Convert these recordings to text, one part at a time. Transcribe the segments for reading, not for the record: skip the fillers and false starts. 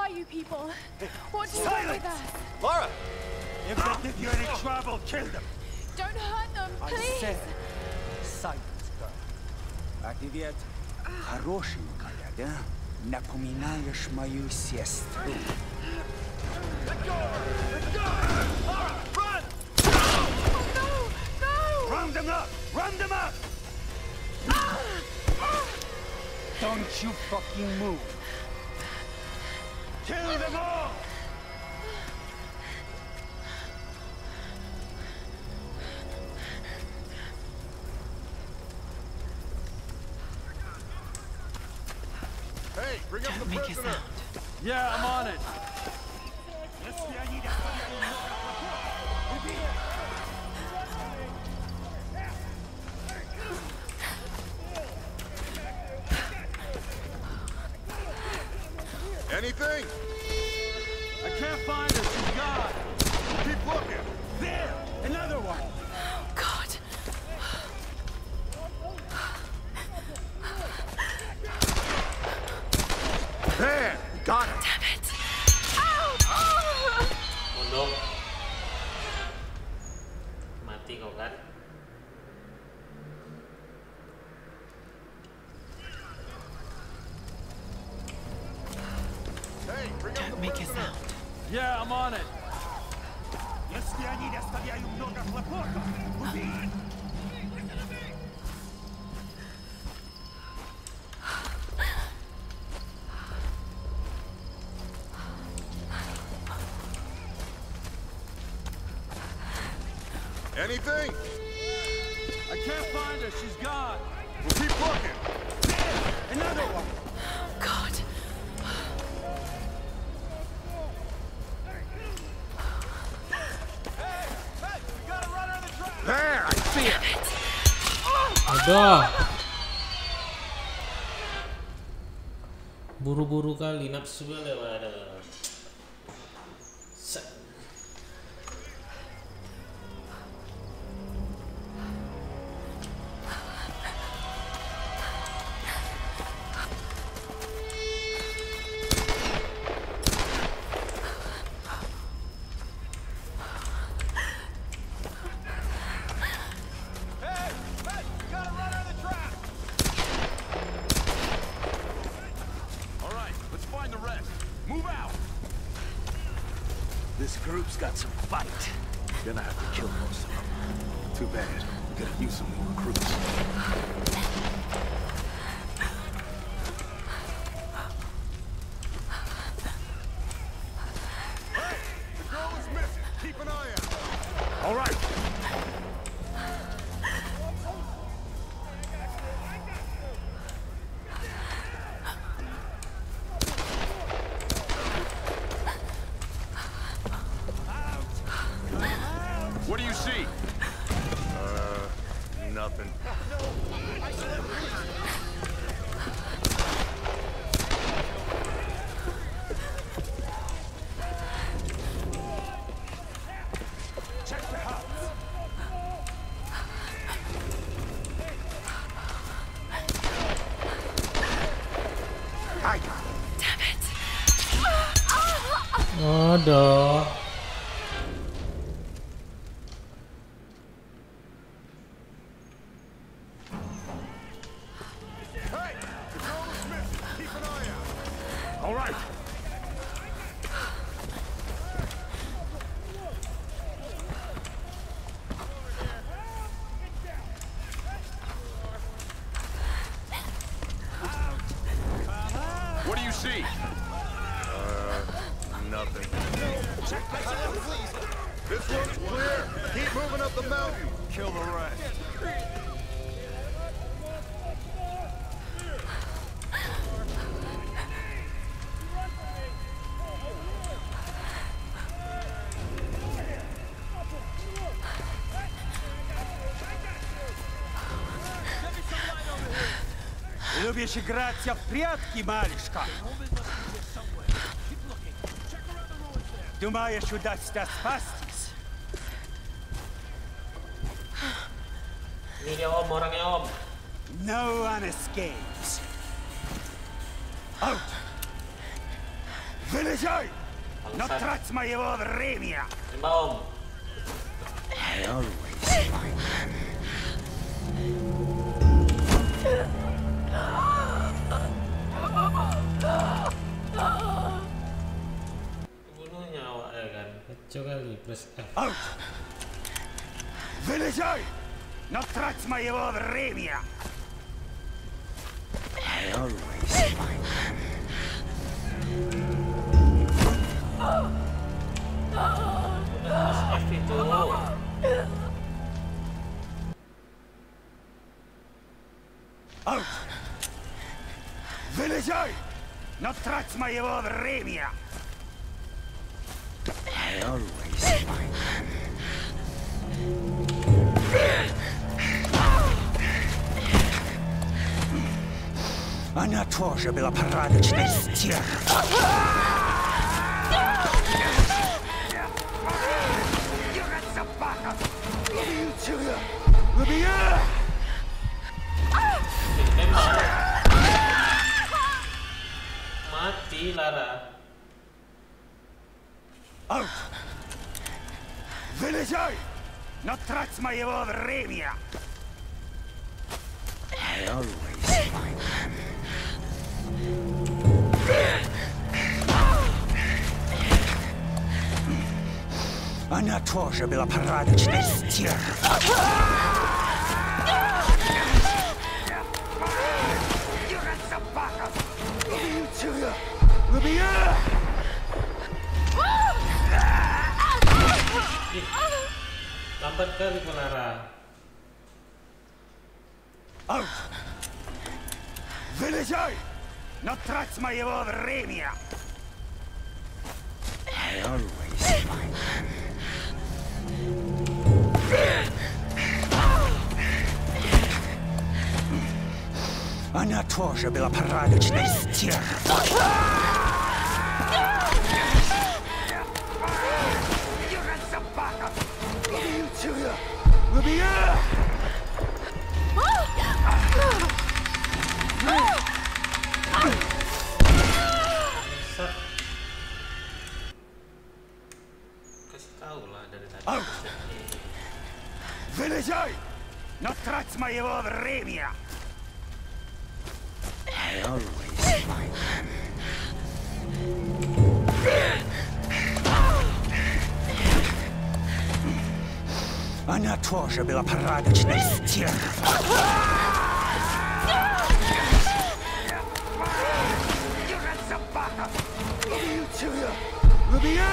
are you people? What do you want with us? Lara! If they give you any trouble, kill them. Don't hurt them, I please. said, silence, girl. А ты ведь хорошенькая, да? Напоминаешь мою сестру. Let go! Let go! Lara, run! Oh, no! No! Round them up! Round them up! Don't you fucking move! Kill them all! Hey, bring up the Make a prisoner! sound. Yeah, I'm on it! Anything? I can't find her. She's gone. Keep looking. There! Another one! God. There! Got it! Damn it. Mundur. Mati kau kan? Hey, bring up the Don't make a prisoner! sound. Yeah, I'm on it. Если они не оставляют много хлопотов, убей! Anything? I can't find her. She's gone. We'll keep looking. There! Another one! God. There! I see her! Aduh. Buru-buru kali nafsu lewat. This group's got some fight. Gonna have to kill most of them. Too bad. We could use some more recruits. Hey! The girl is missing. Keep an eye out. All right. What do you see? Nothing. Check the house. I got it. Damn it. Aduh. Hey! The girl is missing. Keep an eye out. All right. What do you see? Nothing. Check the house. This one's clear. Keep moving up the mountain. Kill the rest. Любишь играться в прятки, малышка? Думаешь, удастся спастись? Ini dia om, orangnya om. No one escapes. Out! Вылезай! Но Bangsat. трать моего времени! Tembak om. I always find Bunuhnya awak ya kan. Kacau kali press F. Out! Вылезай! Но трать моего времени! I always find Press F itu. Out! Вылезай! Но трать моего времени! I always find Она тоже была порядочной стервой. Собака! Убью тебя! Убью! Tembak. Mati Lara. Out! Вылезай! Но трать моего времени! I always find Она тоже была порядочной стервой. Собака! Убью тебя! Убью! Lambat kali kau Lara. Out! Вылезай! Но трать моего времени! I always find Она тоже была порядочной стервой. Собака! Убью тебя! Убью! Bangsat. Kasih tahu lah dari tadi. Out! Вылезай! Но трать моего времени! I always find Она тоже была порядочной стервой. Собака! Убью тебя! Убью!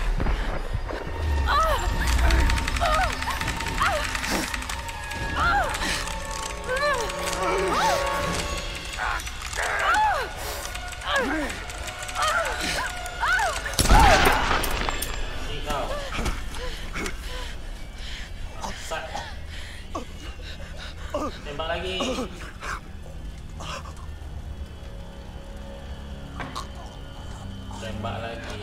Ni kau. Bangsat. Tembak lagi. Tembak lagi.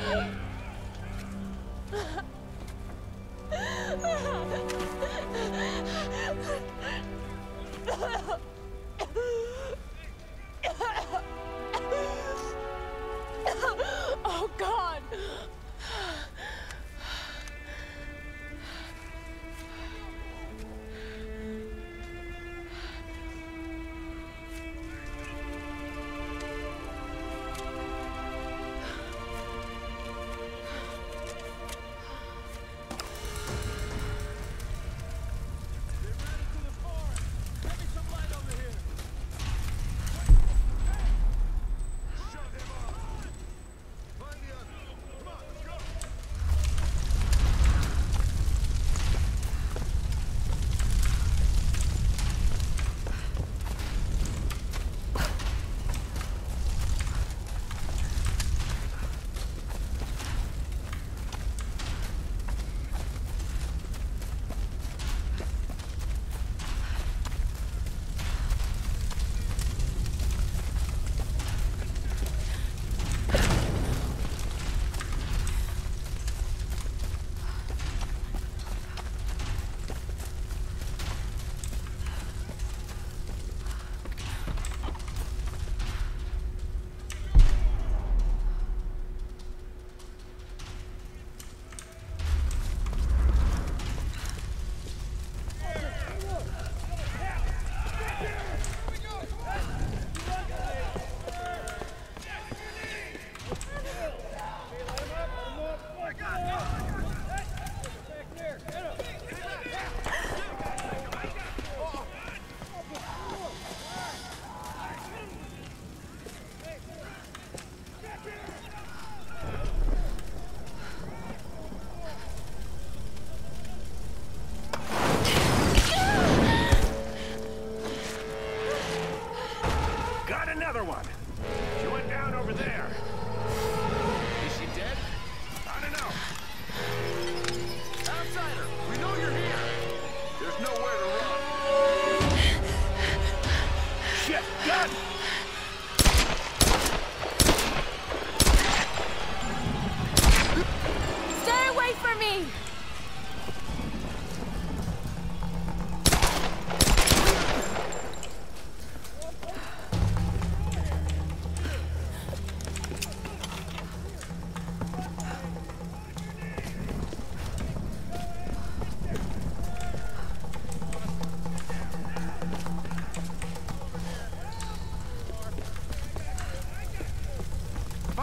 Oh, God.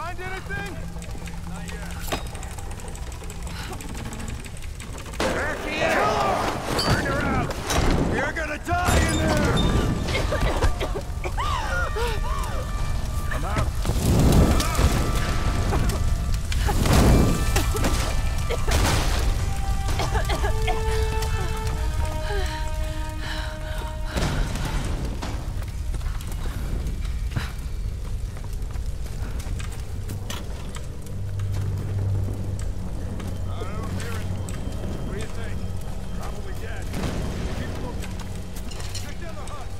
Find anything? Not yet. Burn her out! You're gonna die in there! I'm out. What do you think? Probably dead. Keep looking. Check down the hut.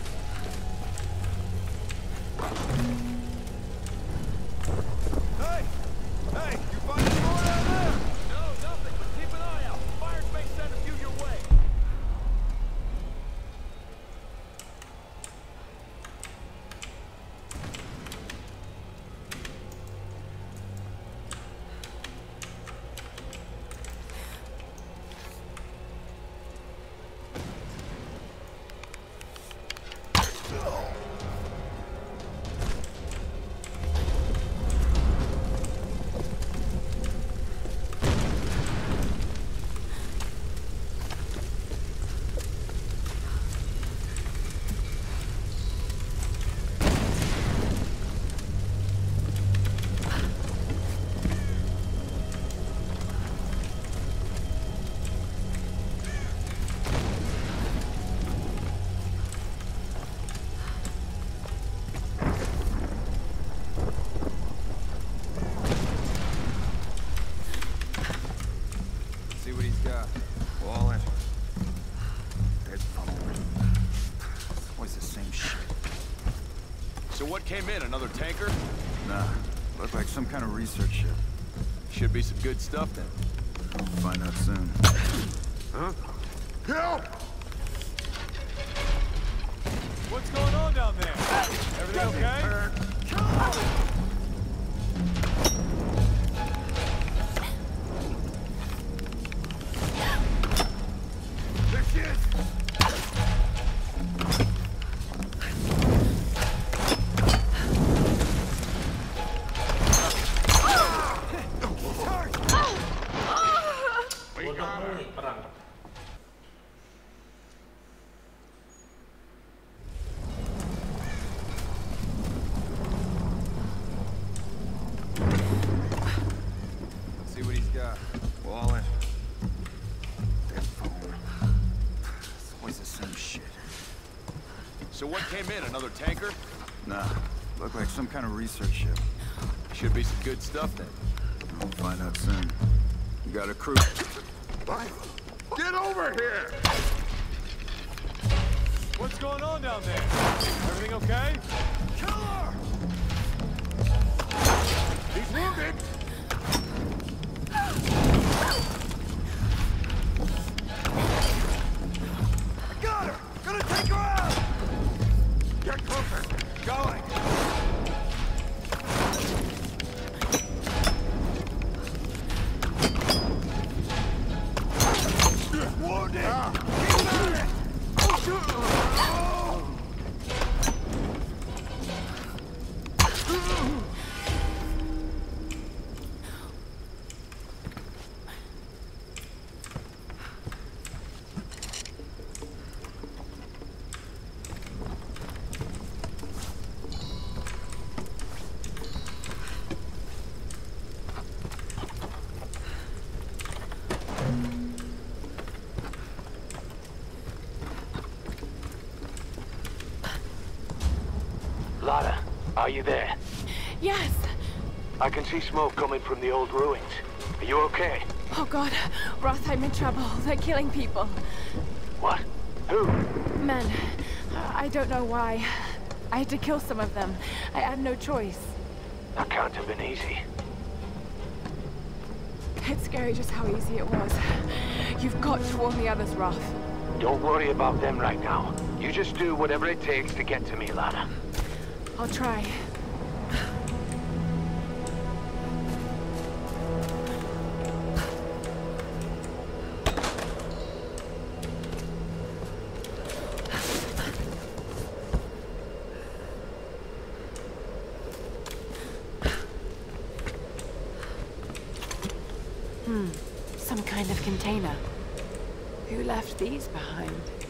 Hey! Hey! You find any more down there? No, nothing, but keep an eye out. Fires may send a few your way. See what he's got. Wallet. Dead phone. It's always the same shit. So what came in? Another tanker? Nah. Looked like some kind of research ship. Should be some good stuff then. We'll find out soon. Huh? Help! What's going on down there? Everything okay? There she is! Perang. See what he's got. Wallet. Dead phone. It's always the same shit. So what came in? Another tanker? Nah. Looked like some kind of research ship. Should be some good stuff then. We'll find out soon. You got a crew. Get over here! What's going on down there? Everything okay? Kill her! He's wounded! I got her! Gonna take her out! Get closer! Going! Wounded! Keep at it! Lara, are you there? Yes. I can see smoke coming from the old ruins. Are you okay? Oh God, Roth, I'm in trouble. They're killing people. What? Who? Men. I don't know why. I had to kill some of them. I had no choice. That can't have been easy. It's scary just how easy it was. You've got to warn the others, Roth. Don't worry about them right now. You just do whatever it takes to get to me, Lara. I'll try. Some kind of container. Who left these behind?